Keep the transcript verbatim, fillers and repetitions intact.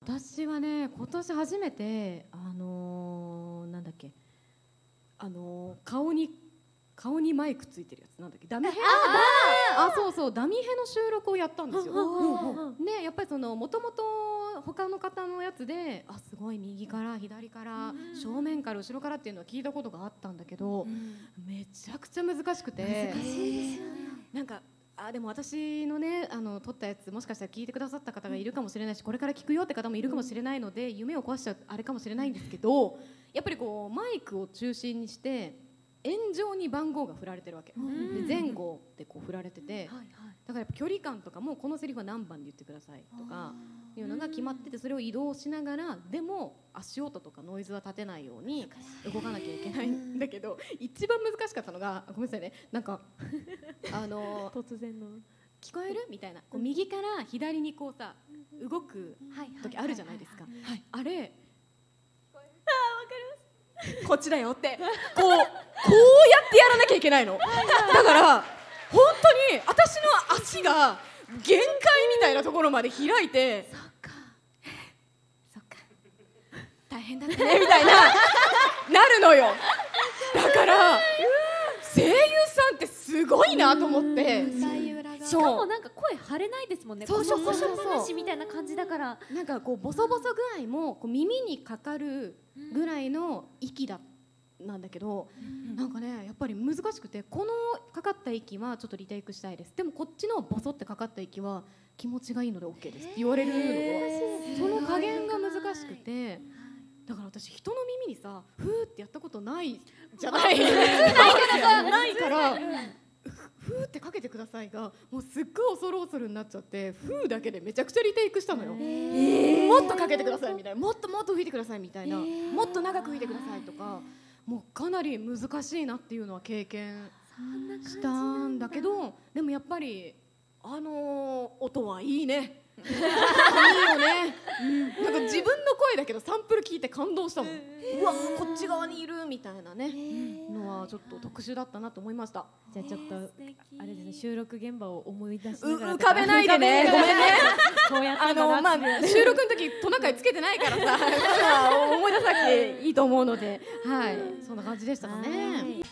私はね、今年初めてあのー、なんだっけ、あのー、顔に顔にマイクついてるやつなんだっけ、ダミヘああそうそうダミヘの収録をやったんですよ。ね、やっぱりそのもともと他の方のやつで、あすごい右から左から正面から後ろからっていうのは聞いたことがあったんだけど、めちゃくちゃ難しくて、 難しいですよね。 なんかあでも私のねあの撮ったやつもしかしたら聞いてくださった方がいるかもしれないし、これから聞くよって方もいるかもしれないので、夢を壊しちゃうあれかもしれないんですけど、やっぱりこうマイクを中心にして円状に番号が振られてるわけ、で前後でこう振られてて、だからやっぱ距離感とかもこのセリフは何番で言ってくださいとかいうのが決まってて、それを移動しながらでも足音とかノイズは立てないように動かなきゃいけないんだけど、一番難しかったのが、ごめんなさいね、なんかあの突然の聞こえるみたいな、こう右から左にこうさ動く時あるじゃないですか。あれこっちだよってこうこうやってやらなきゃいけないの。だから本当に私の足が限界みたいなところまで開いて、 そっかそっか大変だったねみたいななるのよ。だから声優さんってすごいなと思って。 しかもなんか声張れないですもんね。 そうそうそうそうコショコショ話みたいな感じだから、 なんかこうボソボソ具合もこう耳にかかるぐらいの息だなんだけど、なんかねやっぱり難しくて、このかかった息はちょっとリテイクしたいです、でもこっちのボソってかかった息は気持ちがいいので OK ですって言われるのを、その加減が難しくて、だから私人の耳にさふーってやったことないじゃないないからふーってかけてくださいがもうすっごい恐る恐るになっちゃって、ふーだけでめちゃくちゃリテイクしたのよ。もっとかけてくださいみたいな、もっともっと吹いてくださいみたいな、もっと長く吹いてくださいとか、もうかなり難しいなっていうのは経験したんだけど、でもやっぱりあのー、音はいいねいいよね、なんか自分の声だけどサンプル聞いて感動したもん、うわこっち側にいるみたいなねのはちょっと特殊だったなと思いました。 じゃあちょっとあれですね、収録現場を思い出しながら浮かべないでね、ごめんねこうやってあの、まあ、収録の時トナカイつけてないからさ思い出さなくていいと思うので、はい、そんな感じでしたかね。